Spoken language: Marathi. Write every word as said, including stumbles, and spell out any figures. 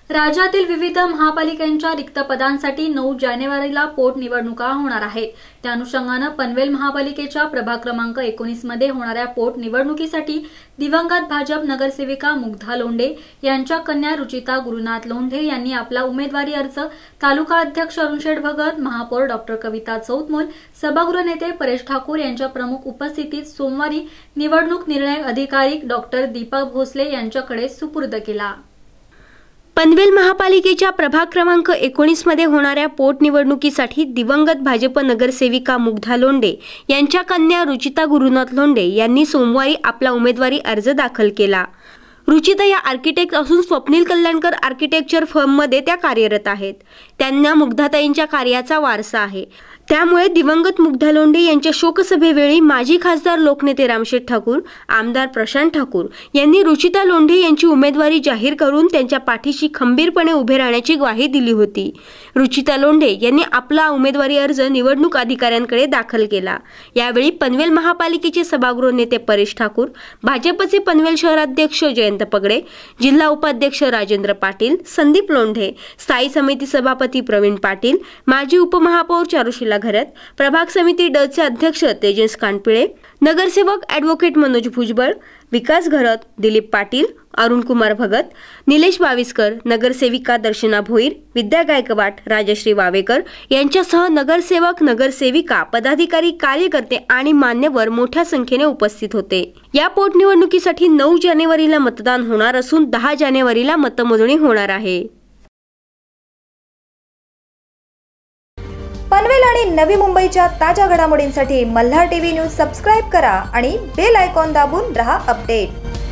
राज्यातील विविध महापालिकांच्या रिक्त पदांसाठी नऊ जानेवारीला पोटनिवडणुका होणार आहेत। त्या अनुषंगाने पनवेल महापालिकेच्या प्रभाग क्रमांक एकोणीस मध्ये होणाऱ्या पोटनिवडणुकीसाठी दिवंगत भाजप नगरसेविका मुग्धा लोंढे यांच्या कन्या रुचिता गुरुनाथ लोंढे यांनी आपला उमेदवारी अर्ज तालुका अध्यक्ष अरुणशेठ भगत, महापौर डॉक्टर कविता चौतमोल, सभागृह नेते परेश ठाकूर यांच्या प्रमुख उपस्थितीत सोमवारी निवडणूक निर्णय अधिकारी डॉक्टर दीपक भोसले यांच्याकडे सुपूर्द केला। पनवेल महापालिकेच्या प्रभाग क्रमांक एकोणीस मध्ये होणाऱ्या पोटनिवडणुकीसाठी दिवंगत भाजप नगरसेविका मुग्धा लोंढे यांच्या कन्या रुचिता गुरुनाथ लोंढे यांनी सोमवारी आपला उमेदवारी अर्ज दाखल केला। रुचिता या आर्किटेक्ट असून स्वप्नील कल्याणकर आर्किटेक्चर फर्ममध्ये त्या कार्यरत आहेत। त्यांना मुग्धाताईंच्या कार्याचा वारसा आहे। त्यामुळे दिवंगत मुग्धा लोंढे यांच्या शोकसभेवेळी माजी खासदार लोकनेते रामशेठ ठाकूर, आमदार प्रशांत ठाकूर यांनी रुचिता लोंढे यांची उमेदवारी जाहीर करून त्यांच्या पाठीशी खंबीरपणे उभे राहण्याची ग्वाही दिली होती। रुचिता लोंढे यांनी आपला उमेदवारी अर्ज निवडणूक अधिकाऱ्यांकडे दाखल केला। यावेळी पनवेल महापालिकेचे सभागृह नेते परेश ठाकूर, भाजपचे पनवेल शहराध्यक्ष जयंत पगडे, जिल्हा उपाध्यक्ष राजेंद्र पाटील, संदीप लोंढे, स्थायी समिती सभापती प्रवीण पाटील, माजी उपमहापौर चारुशीला घरत, प्रभाग समिती ड चे अध्यक्ष तेजस कानपिळे, नगरसेवक ॲडव्होकेट मनोज भुजबळ, विकास घरत, दिलीप पाटील, अरुण कुमार भगत, निलेश बाविस्कर, नगरसेविका दर्शना भोईर, विद्या गायकवाड, राजश्री वावेकर यांच्यासह नगरसेवक, नगरसेविका, पदाधिकारी, कार्यकर्ते आणि मान्यवर मोठ्या संख्येने उपस्थित होते। या पोटनिवडणुकीसाठी नऊ जानेवारीला मतदान होणार असून दहा जानेवारीला मतमोजणी होणार आहे। पनवेल आणि नवी मुंबईच्या ताज्या घडामोडींसाठी मल्हार टीव्ही न्यूज सबस्क्राइब करा आणि बेल आयकॉन दाबून रहा अपडेट।